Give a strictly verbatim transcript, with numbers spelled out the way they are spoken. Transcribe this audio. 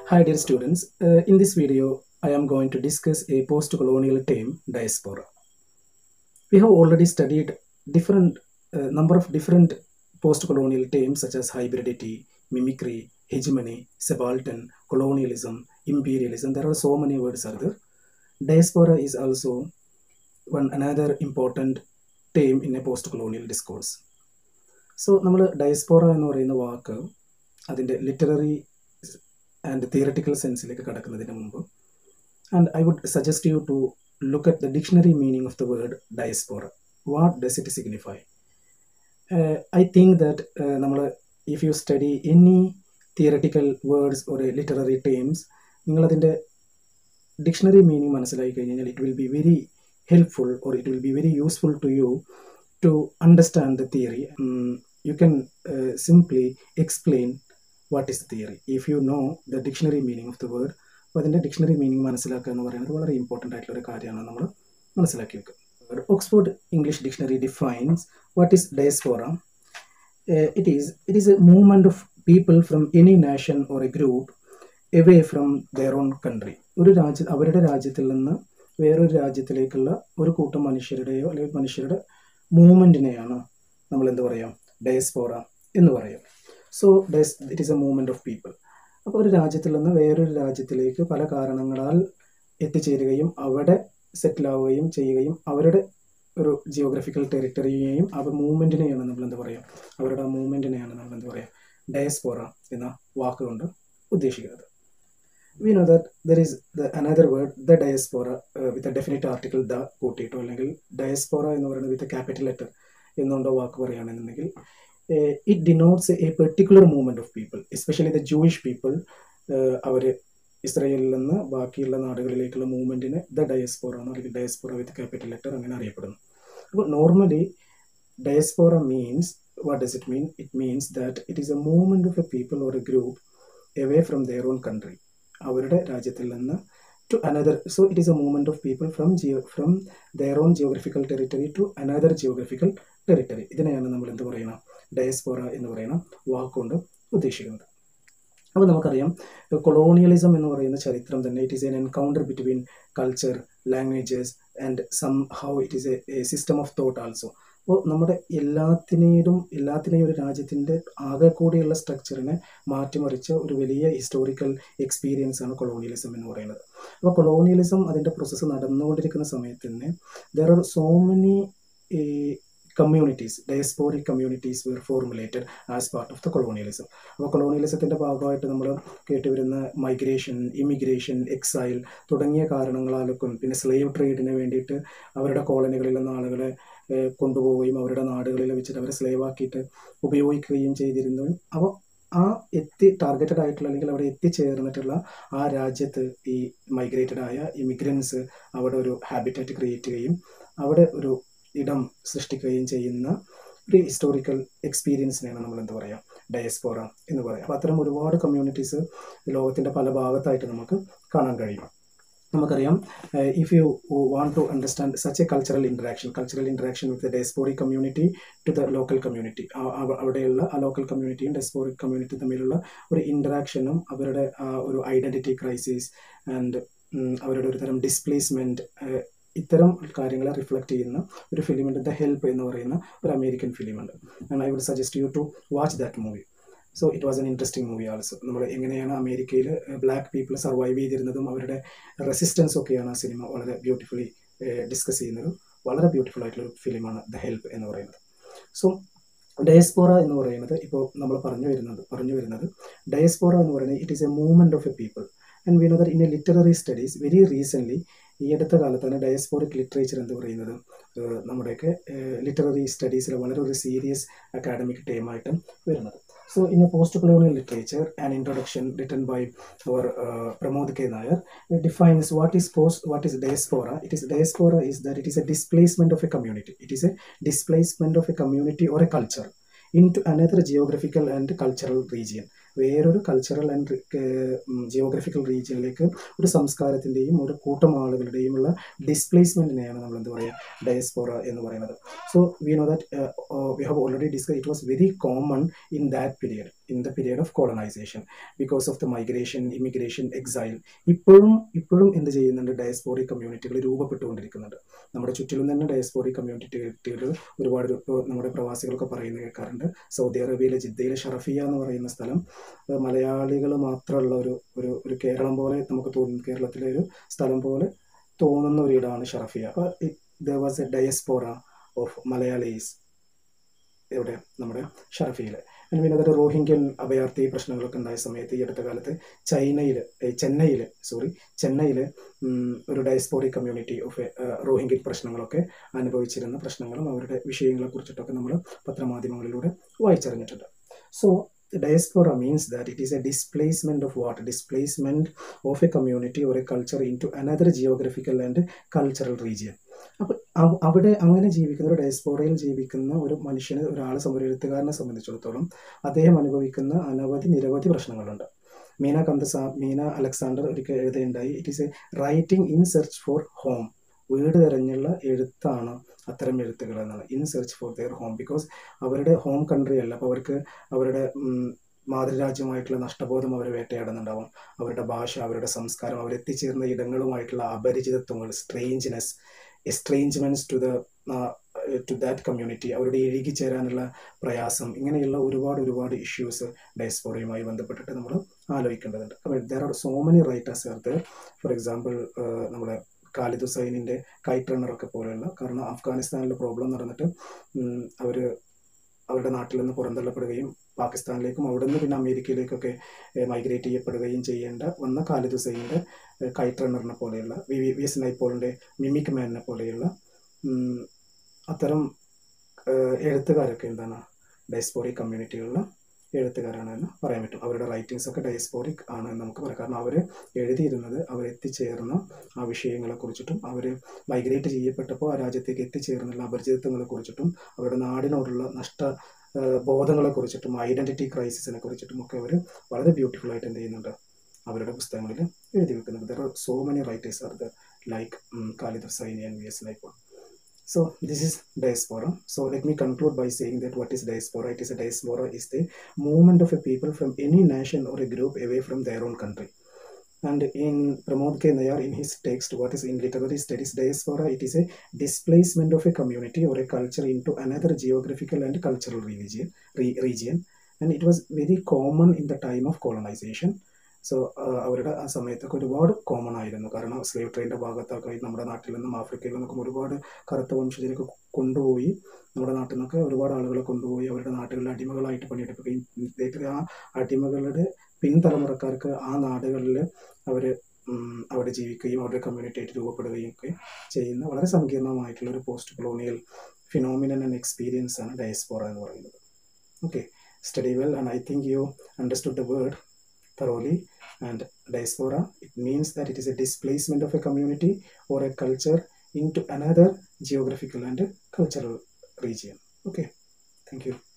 Hi dear students, uh, in this video I am going to discuss a post-colonial term, diaspora. We have already studied different uh, number of different post-colonial terms such as hybridity, mimicry, hegemony, subaltern, colonialism, imperialism. There are so many words are there. Diaspora is also one another important term in a post-colonial discourse. So നമ്മൾ diaspora എന്ന് പറയുന്ന വാക്ക് അതിൻ്റെ literary and theoretical സെൻസിലേക്ക് കടക്കുന്നതിന് മുമ്പ് and I would suggest you to look at the dictionary meaning of the word diaspora. What does it signify? Uh, I think that uh, nammal, if you study any theoretical words or uh, literary terms, ningal adinte dictionary meaning manasilai kayinal it will be very helpful or it will be very useful to you to understand the theory. Um, you can uh, simply explain what is the theory if you know the dictionary meaning of the word. അപ്പോൾ അതിൻ്റെ dictionary meaning മനസ്സിലാക്കുക എന്ന് പറയുന്നത് വളരെ important ആയിട്ടുള്ള ഒരു കാര്യമാണ് നമ്മൾ മനസ്സിലാക്കി വെക്കുക. Oxford English dictionary defines what is diaspora. It is it is a movement of people from any nation or a group away from their own country. ഒരു രാജ്യ അവരുടെ രാജ്യത്തിൽ നിന്ന് വേറൊരു രാജ്യത്തിലേക്കുള്ള ഒരു കൂട്ടം മനുഷ്യരുടെയോ അല്ലെങ്കിൽ മനുഷ്യരുടെ മൂവ്മെൻറ്റിനെയാണ് നമ്മൾ എന്ത് പറയാം, ഡയസ്പോറ എന്ന് പറയും. സോ ഡയസ് it is a movement of people. അപ്പോൾ ഒരു രാജ്യത്തിൽ നിന്ന് വേറൊരു രാജ്യത്തിലേക്ക് പല കാരണങ്ങളാൽ എത്തിച്ചേരുകയും അവിടെ സെറ്റിലാവുകയും ചെയ്യുകയും അവരുടെ ഒരു ജിയോഗ്രഫിക്കൽ ടെറിട്ടറിയെയും അവർ മൂവ്മെൻറ്റിനെയാണ് നമ്മൾ എന്ത് പറയുക, അവരുടെ ആ മൂവ്മെൻറ്റിനെയാണ് നമ്മൾ എന്ത് പറയുക, ഡയസ്പോറ എന്ന വാക്കുകൊണ്ട് ഉദ്ദേശിക്കുന്നത്. We know that there is the another word the diaspora with a definite article the കൂട്ടിയിട്ടോ അല്ലെങ്കിൽ ഡയസ്പോറ എന്ന് പറയുന്നത് വിത്ത് ക്യാപിറ്റൽ ലെറ്റർ എന്നുകൊണ്ടോ വാക്ക് പറയുകയാണെന്നുണ്ടെങ്കിൽ Uh, it denotes a particular movement of people, especially the Jewish people. അവർ ഇസ്രായേലിൽ നിന്ന് ബാക്കിയുള്ള നാടുകളിലേക്കുള്ള മൂവ്മെൻറ്റിന് ദ ഡയസ്പോറ അല്ലെങ്കിൽ ഡയസ്പോറ വിത്ത് ക്യാപിറ്റൽ ലെറ്റർ അങ്ങനെ അറിയപ്പെടുന്നു. അപ്പോൾ normally diaspora means what does it mean? It means that it is a movement of a people or a group away from their own country, അവരുടെ രാജ്യത്തിൽ നിന്ന് to another. So it is a movement of people from geo from their own geographical territory to another geographical territory. ഇതിനെയാണ് നമ്മൾ എന്ത് പറയുന്നത്, diaspora എന്ന് പറയുന്ന വാക്കുകൊണ്ട് ഉദ്ദേശിക്കുന്നത്. അപ്പോൾ നമുക്കറിയാം കൊളോണിയലിസം എന്ന് പറയുന്ന ചരിത്രം തന്നെ it is an encounter between culture, languages and somehow it is a system of thought also. അപ്പോൾ നമ്മുടെ എല്ലാത്തിനെയും എല്ലാത്തിനെയും ഒരു രാജ്യത്തിൻ്റെ ആകെ കൂടിയുള്ള സ്ട്രക്ചറിനെ മാറ്റിമറിച്ച ഒരു വലിയ ഹിസ്റ്റോറിക്കൽ എക്സ്പീരിയൻസ് ആണ് കൊളോണിയലിസം എന്ന് പറയുന്നത്. അപ്പോൾ കൊളോണിയലിസം അതിൻ്റെ പ്രോസസ്സ് നടന്നുകൊണ്ടിരിക്കുന്ന സമയത്ത് തന്നെ there are so many communities, diasporic communities were formulated as part of the colonialism. അപ്പോൾ കൊളോണിയലിസത്തിൻ്റെ ഭാഗമായിട്ട് നമ്മൾ കേട്ടുവരുന്ന മൈഗ്രേഷൻ, ഇമിഗ്രേഷൻ, എക്സൈൽ തുടങ്ങിയ കാരണങ്ങളാലൊക്കെ പിന്നെ സ്ലേവ് ട്രേഡിന് വേണ്ടിയിട്ട് അവരുടെ കോളനികളിൽ നിന്ന് ആളുകളെ കൊണ്ടുപോവുകയും അവരുടെ നാടുകളിൽ വെച്ചിട്ട് അവരെ സ്ലേവ് ആക്കിയിട്ട് ഉപയോഗിക്കുകയും ചെയ്തിരുന്നു. അപ്പോൾ ആ എത്തി ടാർഗറ്റഡ് ആയിട്ടുള്ള അല്ലെങ്കിൽ അവിടെ എത്തിച്ചേർന്നിട്ടുള്ള ആ രാജ്യത്ത് ഈ മൈഗ്രേറ്റഡ് ആയ ഇമിഗ്രൻസ് അവിടെ ഒരു ഹാബിറ്റാറ്റ് ക്രിയേറ്റ് ചെയ്യുകയും അവിടെ ഒരു ഇടം സൃഷ്ടിക്കുകയും ചെയ്യുന്ന ഒരു ഹിസ്റ്റോറിക്കൽ എക്സ്പീരിയൻസിനെയാണ് നമ്മൾ എന്താ പറയുക, ഡയസ്പോറ എന്ന് പറയുക. അപ്പോൾ അത്തരം ഒരുപാട് കമ്മ്യൂണിറ്റീസ് ലോകത്തിൻ്റെ പല ഭാഗത്തായിട്ട് നമുക്ക് കാണാൻ കഴിയും. നമുക്കറിയാം if you want to understand such a cultural interaction cultural interaction with the diasporic community to the local community, അവിടെയുള്ള ആ ലോക്കൽ കമ്മ്യൂണിറ്റിയും ഡയസ്പോറിക് കമ്മ്യൂണിറ്റി തമ്മിലുള്ള ഒരു ഇൻട്രാക്ഷനും അവരുടെ ഒരു ഐഡൻറ്റിറ്റി ക്രൈസിസ് ആൻഡ് അവരുടെ ഒരു തരം ഡിസ്പ്ലേസ്മെൻറ്റ്, ഇത്തരം കാര്യങ്ങളെ റിഫ്ലക്റ്റ് ചെയ്യുന്ന ഒരു ഫിലിമുണ്ട്, ദ ഹെൽപ്പ് എന്ന് പറയുന്ന ഒരു അമേരിക്കൻ ഫിലിമുണ്ട്. And I would suggest you to watch that movie. So it was an interesting movie also. നമ്മൾ എങ്ങനെയാണ് അമേരിക്കയിൽ ബ്ലാക്ക് പീപ്പിൾ സർവൈവ് ചെയ്തിരുന്നതും അവരുടെ റെസിസ്റ്റൻസും ഒക്കെയാണ് ആ സിനിമ വളരെ ബ്യൂട്ടിഫുള്ളി ഡിസ്കസ് ചെയ്യുന്നൊരു വളരെ ബ്യൂട്ടിഫുൾ ആയിട്ടുള്ളൊരു ഫിലിമാണ് ദ ഹെൽപ്പ് എന്ന് പറയുന്നത്. സോ ഡയസ്പോറ എന്ന് പറയുന്നത് ഇപ്പോൾ നമ്മൾ പറഞ്ഞു വരുന്നത് പറഞ്ഞു വരുന്നത് ഡയസ്പോറ എന്ന് പറയുന്നത് it is a movement of a people. And we know that in a literary studies very recently ഈ അടുത്ത കാലത്താണ് ഡയസ്പോറിക് ലിറ്ററേച്ചർ എന്ന് പറയുന്നത് നമ്മുടെയൊക്കെ ലിറ്റററി സ്റ്റഡീസിൽ വളരെ ഒരു സീരിയസ് അക്കാഡമിക് ടേമായിട്ട് വരുന്നത്. So in a post-colonial literature, an introduction written by our uh, Pramod K. Nair defines what is post, what is diaspora. It is diaspora is that it is a displacement of a community. It is a displacement of a community or a culture into another geographical and cultural region. വേറൊരു cultural and geographical റീജിയനിലേക്ക് ഒരു സംസ്കാരത്തിൻ്റെയും ഒരു കൂട്ടം ആളുകളുടെയും ഉള്ള ഡിസ്പ്ലേസ്മെൻറ്റിനെയാണ് നമ്മൾ എന്താ പറയുക, ഡയസ്പോറ എന്ന് പറയുന്നത്. So we know that we have already discuss it was very common in that period. in the period of colonization because of the migration, immigration, exile. ഇപ്പോഴും ഇപ്പോഴും എന്ത് ചെയ്യുന്നുണ്ട്, ഡയസ്പോറിക് കമ്മ്യൂണിറ്റികൾ രൂപപ്പെട്ടുകൊണ്ടിരിക്കുന്നുണ്ട്. നമ്മുടെ ചുറ്റിലും തന്നെ ഡയസ്പോറിക് കമ്മ്യൂണിറ്റികൾ ഒരുപാട്. ഇപ്പോൾ നമ്മുടെ പ്രവാസികളൊക്കെ പറയുന്നത് കേൾക്കാറുണ്ട്, സൗദി അറേബ്യയിലെ ജിദ്ദയിലെ ഷറഫിയ എന്ന് പറയുന്ന സ്ഥലം മലയാളികൾ മാത്രമുള്ള ഒരു ഒരു ഒരു കേരളം പോലെ നമുക്ക് തോന്നുന്നു, കേരളത്തിലെ ഒരു സ്ഥലം പോലെ തോന്നുന്ന ഒരിടമാണ് ഷറഫിയ. അപ്പോൾ there was a diaspora of Malayalis എവിടെ, നമ്മുടെ ഷറഫിയിൽ. പിന്നെ അതൊരു റോഹിംഗ്യൻ അഭയാർത്ഥി പ്രശ്നങ്ങളൊക്കെ ഉണ്ടായ സമയത്ത് ഈ അടുത്ത കാലത്ത് ചൈനയിൽ ചെന്നൈയിൽ സോറി ചെന്നൈയിൽ ഒരു ഡയസ്പോറിക് കമ്മ്യൂണിറ്റി ഓഫ് റോഹിംഗ്യൻ പ്രശ്നങ്ങളൊക്കെ അനുഭവിച്ചിരുന്ന പ്രശ്നങ്ങളും അവരുടെ വിഷയങ്ങളെ കുറിച്ചിട്ടൊക്കെ നമ്മൾ പത്രമാധ്യമങ്ങളിലൂടെ വായിച്ചറിഞ്ഞിട്ടുണ്ട്. So diaspora means that it is a displacement of what? Displacement of a community or a culture into another geographical and cultural region. അപ്പോൾ അവിടെ അങ്ങനെ ജീവിക്കുന്ന ഒരു ഡയസ്പോറയിൽ ജീവിക്കുന്ന ഒരു മനുഷ്യന്, ഒരാളെ ഒരു എഴുത്തുകാരനെ സംബന്ധിച്ചിടത്തോളം അദ്ദേഹം അനുഭവിക്കുന്ന അനവധി നിരവധി പ്രശ്നങ്ങളുണ്ട്. മീന കന്തസ മീന അലക്സാണ്ടർ ഒരിക്കൽ എഴുതുകയുണ്ടായി, it is a writing in search for home. വീട് തെരഞ്ഞുള്ള എഴുത്താണ് അത്തരം എഴുത്തുകൾ എന്നാണ്. In search for their home, because അവരുടെ ഹോം കൺട്രി അല്ല. അപ്പോൾ അവർക്ക് അവരുടെ മാതൃരാജ്യമായിട്ടുള്ള നഷ്ടബോധം അവരെ വേട്ടയാടുന്നുണ്ടാവും. അവരുടെ ഭാഷ, അവരുടെ സംസ്കാരം, അവരെത്തിച്ചേർന്ന ഇടങ്ങളുമായിട്ടുള്ള അപരിചിതത്വങ്ങൾ, strangeness, estrangements to the to that community, അവരുടെ ഇഴുകിച്ചേരാനുള്ള പ്രയാസം, ഇങ്ങനെയുള്ള ഒരുപാട് ഒരുപാട് ഇഷ്യൂസ് ഡയസ്പോറയുമായി ബന്ധപ്പെട്ടിട്ട് നമ്മൾ ആലോചിക്കേണ്ടതുണ്ട്. അപ്പോൾ there are so many writers are there. For example നമ്മുടെ ഖാലിദ് ഹുസൈനിൻ്റെ കൈറ്റ് റണ്ണറൊക്കെ പോലെയുള്ള, കാരണം അഫ്ഗാനിസ്ഥാനിൽ പ്രോബ്ലം നടന്നിട്ട് അവർ അവരുടെ നാട്ടിൽ നിന്ന് പുറന്തള്ളപ്പെടുകയും പാകിസ്ഥാനിലേക്കും അവിടെ നിന്ന് പിന്നെ അമേരിക്കയിലേക്കൊക്കെ മൈഗ്രേറ്റ് ചെയ്യപ്പെടുകയും ചെയ്യേണ്ട വന്ന ഖാലിദ് ഹുസൈനിൻ്റെ കൈറ്റ് റണ്ണറിനെ പോലെയുള്ള, വി വി എസ് നൈപ്പോളിൻ്റെ മിമിക് മാനിനെ പോലെയുള്ള അത്തരം എഴുത്തുകാരൊക്കെ എന്താണ് ഡയസ്പോറിക് കമ്മ്യൂണിറ്റികളിലെ എഴുത്തുകാരാണ് എന്ന് പറയാൻ പറ്റും. അവരുടെ റൈറ്റിങ്സ് ഒക്കെ ഡയസ്പോറിക് ആണ് എന്ന് നമുക്ക് പറയാം. കാരണം അവർ എഴുതിയിരുന്നത് അവരെത്തിച്ചേർന്ന ആ വിഷയങ്ങളെ കുറിച്ചിട്ടും അവർ മൈഗ്രേറ്റ് ചെയ്യപ്പെട്ടപ്പോൾ ആ രാജ്യത്തേക്ക് എത്തിച്ചേർന്നുള്ള അപരിചിതത്വങ്ങളെ കുറിച്ചിട്ടും അവരുടെ നാടിനോടുള്ള നഷ്ട ബോധങ്ങളെ കുറിച്ചിട്ടും ഐഡൻറ്റിറ്റി ക്രൈസിസിനെ കുറിച്ചിട്ടും ഒക്കെ അവർ വളരെ ബ്യൂട്ടിഫുൾ ആയിട്ട് എന്ത് ചെയ്യുന്നുണ്ട്, അവരുടെ പുസ്തകങ്ങളിൽ എഴുതി വെക്കുന്നുണ്ട്. There are so many writers are there like Khaled Hosseini and V S Naipaul. So this is diaspora. So let me conclude by saying that what is diaspora? It is a diaspora is the movement of a people from any nation or a group away from their own country. And in Pramod K. Nayar, in his text, what is in literary studies diaspora? It is a displacement of a community or a culture into another geographical and cultural region. Re- region. And it was very common in the time of colonization. So അവരുടെ ആ സമയത്തൊക്കെ ഒരുപാട് common ആയിരുന്നു. കാരണം slave ട്രെയിനിൻ്റെ ഭാഗത്തൊക്കെ നമ്മുടെ നാട്ടിൽ നിന്നും ആഫ്രിക്കയിൽ നിന്നൊക്കെ ഒരുപാട് കറുത്ത വംശജരൊക്കെ കൊണ്ടുപോയി നമ്മുടെ നാട്ടിൽ നിന്നൊക്കെ ഒരുപാട് ആളുകളെ കൊണ്ടുപോയി അവരുടെ നാടുകളിൽ അടിമകളായിട്ട് പണിയെടുക്കുകയും ആ അടിമകളുടെ പിൻതലമുറക്കാർക്ക് ആ നാടുകളിൽ അവർ അവിടെ ജീവിക്കുകയും അവരുടെ കമ്മ്യൂണിറ്റി ആയിട്ട് രൂപപ്പെടുകയും ഒക്കെ ചെയ്യുന്ന വളരെ സങ്കീർണമായിട്ടുള്ള ഒരു post colonial phenomenon and experience ആണ് ഡയസ്പോറ എന്ന് പറയുന്നത്. Okay, study well and I think you understood the word thoroughly. And diaspora, it means that it is a displacement of a community or a culture into another geographical and cultural region. Okay, thank you.